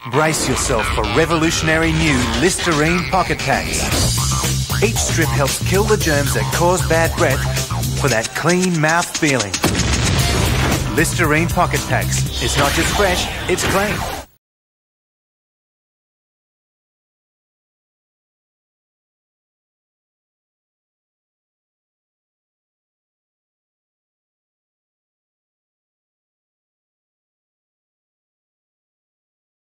Brace yourself for revolutionary new Listerine Pocketpacks. Each strip helps kill the germs that cause bad breath for that clean mouth feeling. Listerine Pocketpacks. It's not just fresh, it's clean.